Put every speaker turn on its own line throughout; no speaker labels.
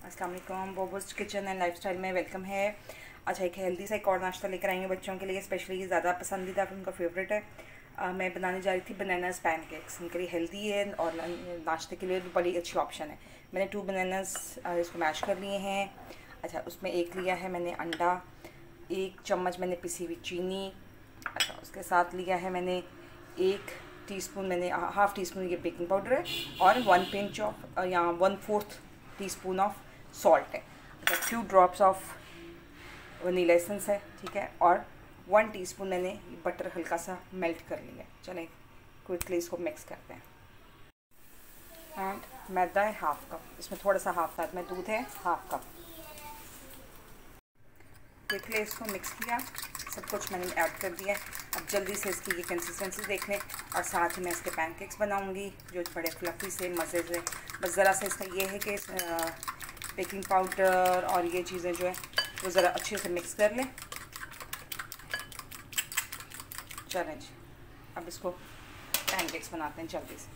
अस्सलाम वालेकुम। Bobo's kitchen and lifestyle में वेलकम है। अच्छा, एक हेल्दी सा एक और नाश्ता लेकर आएंगे बच्चों के लिए, स्पेशली ज़्यादा पसंदीदा उनका फेवरेट है। मैं बनाने जा रही थी बनानास पैनकेक्स। उनके लिए हेल्दी है और नाश्ते के लिए भी बड़ी अच्छी ऑप्शन है। मैंने 2 बनानास इसको मैश कर लिए हैं। अच्छा, उसमें एक लिया है मैंने अंडा, 1 चम्मच मैंने पिसी हुई चीनी। अच्छा, उसके साथ लिया है मैंने 1 टीस्पून, मैंने हाफ़ टी स्पून ये बेकिंग पाउडर है और 1 पिंच ऑफ या 1/4 टीस्पून ऑफ सॉल्ट है। Few drops of vanilla essence है, ठीक है। और 1 टीस्पून मैंने बटर हल्का सा मेल्ट कर लिया है। चलें क्विकली इसको मिक्स करते हैं। एंड मैदा है 1/2 कप, इसमें थोड़ा सा हाफ कप में दूध है 1/2 कप। क्विकली इसको मिक्स किया, सब कुछ मैंने ऐड कर दिया है। अब जल्दी से इसकी ये कंसिस्टेंसी देख लें और साथ ही मैं इसके पैनकेक्स बनाऊंगी जो बड़े फ्लफी से मज़े से। बस ज़रा सा इसका ये है कि बेकिंग पाउडर और ये चीज़ें जो है वो ज़रा अच्छे से मिक्स कर लें। चलें जी, अब इसको पैनकेक्स बनाते हैं जल्दी से।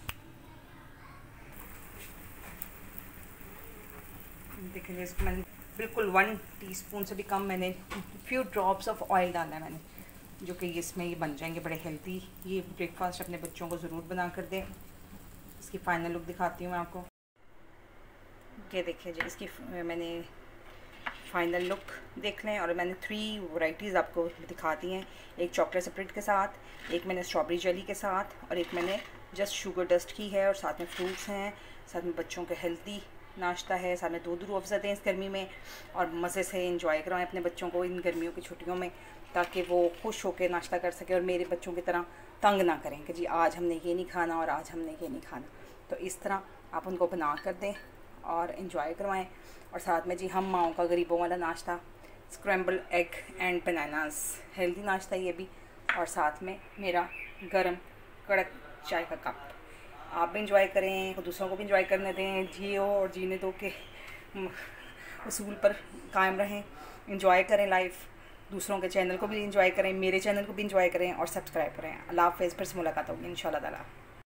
देखिए इसको मैंने बिल्कुल 1 टीस्पून से भी कम, मैंने फ्यू ड्रॉप्स ऑफ ऑयल डाला है मैंने, जो कि इसमें ये बन जाएंगे बड़े हेल्दी। ये ब्रेकफास्ट अपने बच्चों को ज़रूर बना कर दें। इसकी फ़ाइनल लुक दिखाती हूँ मैं आपको। ये देखिए जी, इसकी मैंने फ़ाइनल लुक देख लें। और मैंने 3 वैरायटीज़ आपको दिखा दी हैं। एक चॉकलेट स्प्रेड के साथ, एक मैंने स्ट्रॉबेरी जेली के साथ, और एक मैंने जस्ट शुगर डस्ट की है। और साथ में फ्रूट्स हैं, साथ में बच्चों के हेल्दी नाश्ता है, साथ में दूध रूह अफ़ज़ा दें इस गर्मी में और मज़े से इंजॉय कराएं अपने बच्चों को इन गर्मियों की छुट्टियों में, ताकि वो खुश होकर नाश्ता कर सके और मेरे बच्चों की तरह तंग ना करें कि जी आज हमने ये नहीं खाना और आज हमने ये नहीं खाना। तो इस तरह आप उनको बना कर दें और इन्जॉय करवाएं। और साथ में जी हम माओं का गरीबों वाला नाश्ता, scramble egg and bananas, healthy नाश्ता ये भी। और साथ में मेरा गरम कड़क चाय का कप। आप भी इंजॉय करें, दूसरों को भी इंजॉय करने दें। जियो और जीने दो के उसूल पर कायम रहें। इंजॉय करें लाइफ, दूसरों के चैनल को भी इंजॉय करें, मेरे चैनल को भी इंजॉय करें और सब्सक्राइब करें। अल्लाह हाफ़िज़, फिर से मुलाकात होगी इंशाल्लाह ताला।